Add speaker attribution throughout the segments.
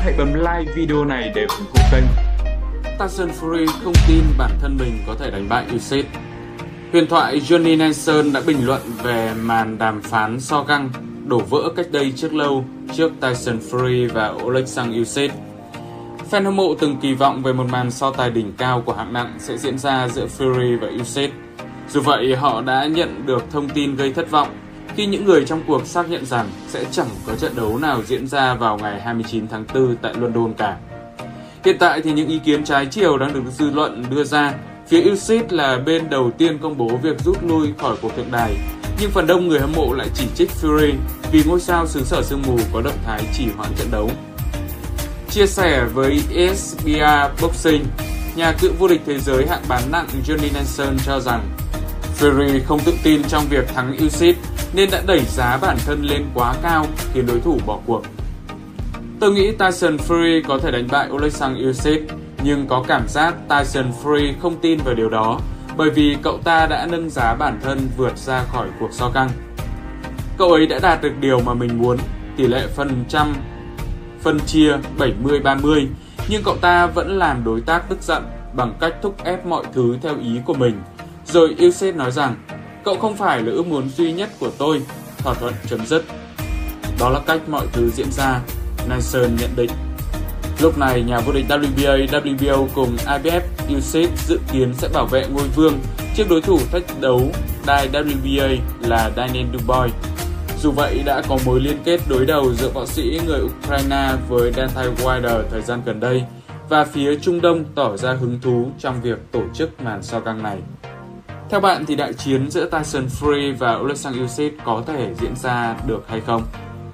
Speaker 1: hãy bấm like video này để ủng hộ kênh.
Speaker 2: Tyson Fury không tin bản thân mình có thể đánh bại Usyk. Huyền thoại Johnny Nelson đã bình luận về màn đàm phán so găng đổ vỡ cách đây trước lâu trước Tyson Fury và Oleksandr Usyk. Fan hâm mộ từng kỳ vọng về một màn so tài đỉnh cao của hạng nặng sẽ diễn ra giữa Fury và Usyk. Dù vậy, họ đã nhận được thông tin gây thất vọng khi những người trong cuộc xác nhận rằng sẽ chẳng có trận đấu nào diễn ra vào ngày 29 tháng 4 tại London cả. Hiện tại thì những ý kiến trái chiều đang được dư luận đưa ra. Phía Usyk là bên đầu tiên công bố việc rút lui khỏi cuộc thượng đài, nhưng phần đông người hâm mộ lại chỉ trích Fury vì ngôi sao xứ sở sương mù có động thái trì hoãn trận đấu. Chia sẻ với ESPN Boxing, nhà cựu vô địch thế giới hạng bán nặng Johnny Nelson cho rằng Fury không tự tin trong việc thắng Usyk nên đã đẩy giá bản thân lên quá cao khiến đối thủ bỏ cuộc. Tôi nghĩ Tyson Fury có thể đánh bại Oleksandr Usyk, nhưng có cảm giác Tyson Fury không tin vào điều đó bởi vì cậu ta đã nâng giá bản thân vượt ra khỏi cuộc so găng. Cậu ấy đã đạt được điều mà mình muốn, tỷ lệ phân chia 70-30, nhưng cậu ta vẫn làm đối tác tức giận bằng cách thúc ép mọi thứ theo ý của mình. Rồi Usyk nói rằng, cậu không phải là ước muốn duy nhất của tôi, thỏa thuận chấm dứt. Đó là cách mọi thứ diễn ra, Nelson nhận định. Lúc này, nhà vô địch WBA, WBO cùng IBF Usyk dự kiến sẽ bảo vệ ngôi vương trước đối thủ thách đấu đai WBA là Daniel Dubois. Dù vậy, đã có mối liên kết đối đầu giữa võ sĩ người Ukraine với Deontay Wilder thời gian gần đây, và phía Trung Đông tỏ ra hứng thú trong việc tổ chức màn so găng này. Theo bạn thì đại chiến giữa Tyson Fury và Oleksandr Usyk có thể diễn ra được hay không?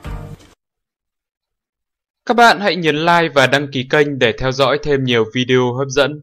Speaker 1: Các bạn hãy nhấn like và đăng ký kênh để theo dõi thêm nhiều video hấp dẫn.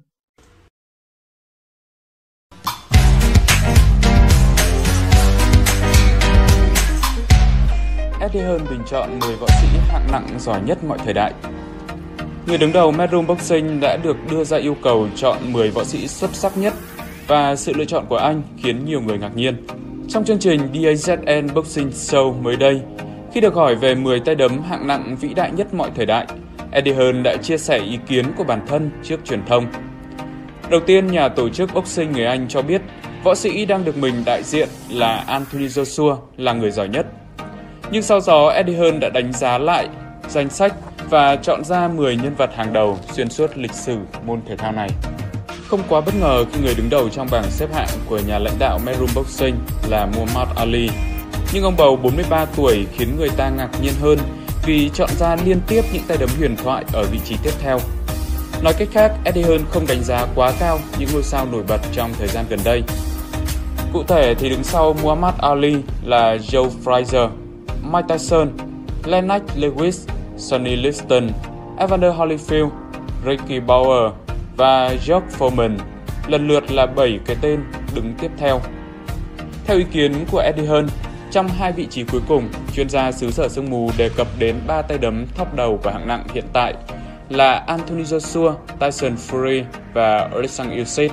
Speaker 1: Eddie Hearn bình chọn 10 võ sĩ hạng nặng giỏi nhất mọi thời đại. Người đứng đầu Matchroom Boxing đã được đưa ra yêu cầu chọn 10 võ sĩ xuất sắc nhất, và sự lựa chọn của anh khiến nhiều người ngạc nhiên. Trong chương trình DAZN Boxing Show mới đây, khi được hỏi về 10 tay đấm hạng nặng vĩ đại nhất mọi thời đại, Eddie Hearn đã chia sẻ ý kiến của bản thân trước truyền thông. Đầu tiên, nhà tổ chức boxing người Anh cho biết võ sĩ đang được mình đại diện là Anthony Joshua là người giỏi nhất. Nhưng sau đó, Eddie Hearn đã đánh giá lại danh sách và chọn ra 10 nhân vật hàng đầu xuyên suốt lịch sử môn thể thao này. Không quá bất ngờ khi người đứng đầu trong bảng xếp hạng của nhà lãnh đạo Matchroom Boxing là Muhammad Ali. Nhưng ông bầu 43 tuổi khiến người ta ngạc nhiên hơn vì chọn ra liên tiếp những tay đấm huyền thoại ở vị trí tiếp theo. Nói cách khác, Eddie Hearn không đánh giá quá cao những ngôi sao nổi bật trong thời gian gần đây. Cụ thể thì đứng sau Muhammad Ali là Joe Frazier, Mike Tyson, Lennox Lewis, Sonny Liston, Evander Holyfield, Ricky Bauer và George Foreman, lần lượt là 7 cái tên đứng tiếp theo. Theo ý kiến của Eddie Hearn, trong hai vị trí cuối cùng, chuyên gia xứ sở sương mù đề cập đến 3 tay đấm top đầu của hạng nặng hiện tại là Anthony Joshua, Tyson Fury và Oleksandr Usyk.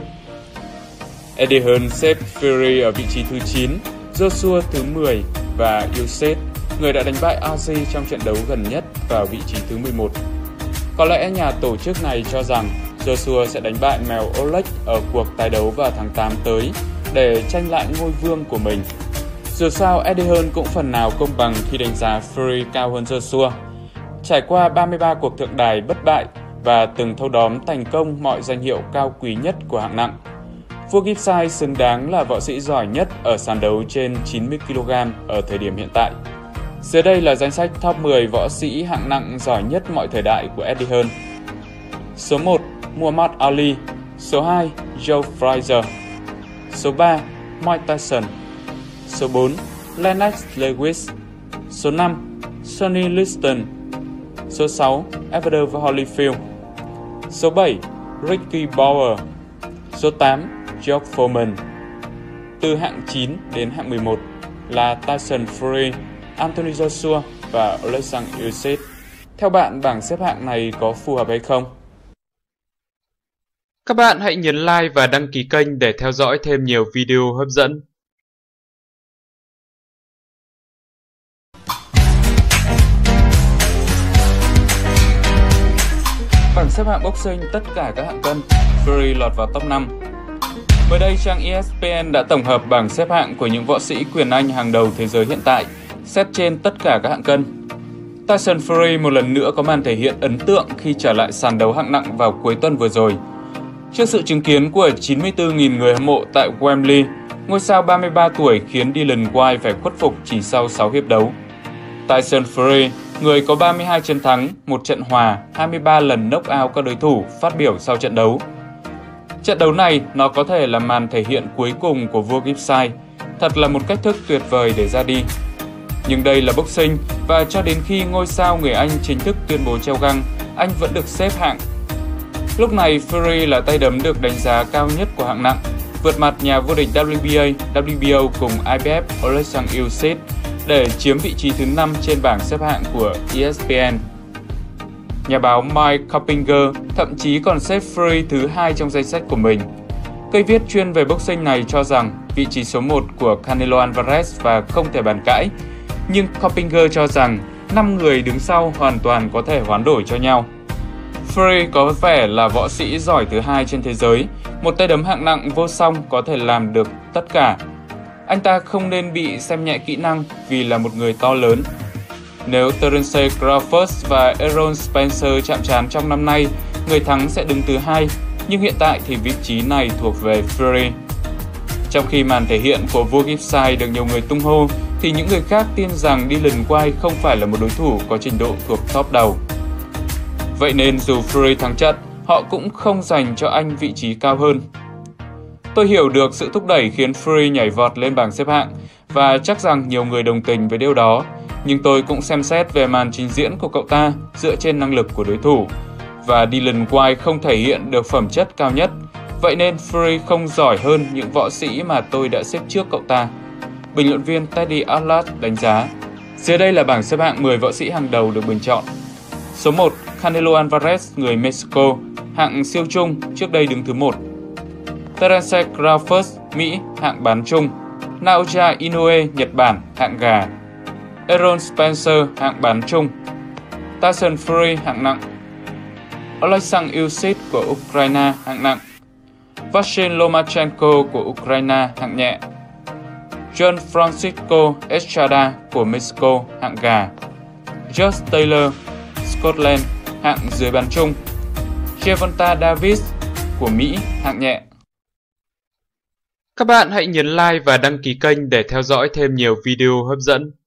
Speaker 1: Eddie Hearn xếp Fury ở vị trí thứ 9, Joshua thứ 10 và Usyk, người đã đánh bại Azi trong trận đấu gần nhất, vào vị trí thứ 11. Có lẽ nhà tổ chức này cho rằng Joshua sẽ đánh bại mèo Oleg ở cuộc tái đấu vào tháng 8 tới để tranh lại ngôi vương của mình. Dù sao, Eddie Hearn cũng phần nào công bằng khi đánh giá Fury cao hơn Joshua. Trải qua 33 cuộc thượng đài bất bại và từng thâu đóm thành công mọi danh hiệu cao quý nhất của hạng nặng, vua Gibson xứng đáng là võ sĩ giỏi nhất ở sàn đấu trên 90 kg ở thời điểm hiện tại. Dưới đây là danh sách top 10 võ sĩ hạng nặng giỏi nhất mọi thời đại của Eddie Hearn. Số 1, Muhammad Ali. Số 2, Joe Frazier. Số 3, Mike Tyson. Số 4, Lennox Lewis. Số 5, Sonny Liston. Số 6, Evander Holyfield. Số 7, Ricky Bauer. Số 8, George Foreman. Từ hạng 9 đến hạng 11 là Tyson Fury, Anthony Joshua và Oleksandr Usyk. Theo bạn, bảng xếp hạng này có phù hợp hay không? Các bạn hãy nhấn like và đăng ký kênh để theo dõi thêm nhiều video hấp dẫn. xếp hạng boxing tất cả các hạng cân, Fury lọt vào top 5. Mới đây, trang ESPN đã tổng hợp bảng xếp hạng của những võ sĩ quyền Anh hàng đầu thế giới hiện tại, xét trên tất cả các hạng cân. Tyson Fury một lần nữa có màn thể hiện ấn tượng khi trở lại sàn đấu hạng nặng vào cuối tuần vừa rồi. Trước sự chứng kiến của 94.000 người hâm mộ tại Wembley, ngôi sao 33 tuổi khiến Dillian Whyte phải khuất phục chỉ sau 6 hiệp đấu. Tyson Fury, người có 32 chiến thắng, 1 trận hòa, 23 lần knock out các đối thủ, phát biểu sau trận đấu. Trận đấu này nó có thể là màn thể hiện cuối cùng của vua Gipside, thật là một cách thức tuyệt vời để ra đi. Nhưng đây là boxing và cho đến khi ngôi sao người Anh chính thức tuyên bố treo găng, anh vẫn được xếp hạng. Lúc này Fury là tay đấm được đánh giá cao nhất của hạng nặng, vượt mặt nhà vô địch WBA, WBO cùng IBF Alexander Usyk để chiếm vị trí thứ 5 trên bảng xếp hạng của ESPN. Nhà báo Mike Coppinger thậm chí còn xếp Fury thứ 2 trong danh sách của mình. Cây viết chuyên về boxing này cho rằng vị trí số 1 của Canelo Alvarez và không thể bàn cãi, nhưng Coppinger cho rằng 5 người đứng sau hoàn toàn có thể hoán đổi cho nhau. Fury có vẻ là võ sĩ giỏi thứ 2 trên thế giới, một tay đấm hạng nặng vô song có thể làm được tất cả. Anh ta không nên bị xem nhẹ kỹ năng vì là một người to lớn. Nếu Terence Crawford và Errol Spencer chạm trán trong năm nay, người thắng sẽ đứng thứ 2, nhưng hiện tại thì vị trí này thuộc về Fury. Trong khi màn thể hiện của vua Gipside được nhiều người tung hô, thì những người khác tin rằng Dillian Whyte không phải là một đối thủ có trình độ thuộc top đầu. Vậy nên dù Fury thắng trận, họ cũng không dành cho anh vị trí cao hơn. Tôi hiểu được sự thúc đẩy khiến Fury nhảy vọt lên bảng xếp hạng và chắc rằng nhiều người đồng tình với điều đó, nhưng tôi cũng xem xét về màn trình diễn của cậu ta dựa trên năng lực của đối thủ và Dillian Whyte không thể hiện được phẩm chất cao nhất, vậy nên Fury không giỏi hơn những võ sĩ mà tôi đã xếp trước cậu ta. Bình luận viên Teddy Atlas đánh giá. Dưới đây là bảng xếp hạng 10 võ sĩ hàng đầu được bình chọn. Số 1, Canelo Alvarez, người Mexico, hạng siêu trung, trước đây đứng thứ 1. Terence Crawford, Mỹ, hạng bán trung. Naoya Inoue, Nhật Bản, hạng gà. Errol Spencer, hạng bán trung. Tyson Fury, hạng nặng. Alexander Usyk của Ukraine, hạng nặng. Vasyl Lomachenko của Ukraine, hạng nhẹ. John Francisco Estrada của Mexico, hạng gà. Josh Taylor, Scotland, hạng dưới bán trung. Gervonta Davis của Mỹ, hạng nhẹ. Các bạn hãy nhấn like và đăng ký kênh để theo dõi thêm nhiều video hấp dẫn.